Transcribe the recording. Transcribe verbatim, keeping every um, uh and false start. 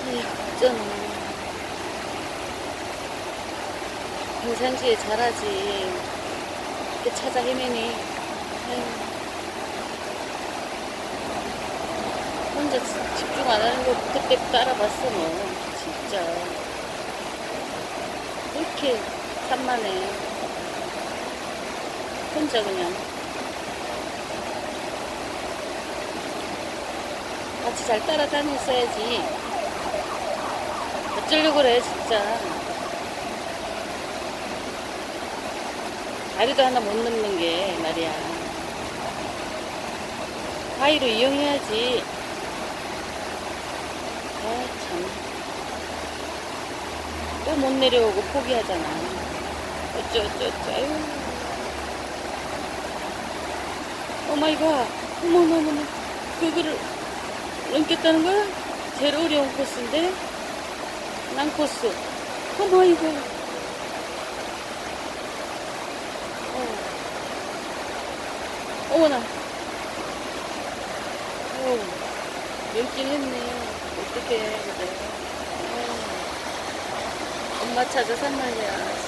좀 평상시에 잘하지. 이렇게 찾아 헤매니. 아유, 혼자 집중 안 하는 거 그때 따라봤어, 너. 진짜. 왜 이렇게 산만해. 혼자 그냥. 같이 잘 따라다녔어야지. 어쩌려고 그래, 진짜. 다리도 하나 못 넘는 게 말이야. 가위로 이용해야지. 아, 참. 또 못 내려오고 포기하잖아. 어쩌어쩌어쩌. 아유. 오마이갓. 어머머머머. 그거를 넘겠다는 거야? 제일 어려운 코스인데? 난 코스. 어마이갓. 어. 어머나. 어. 넘긴 했네. 어떡해, 그래. 어. 엄마 찾아 산 말이야.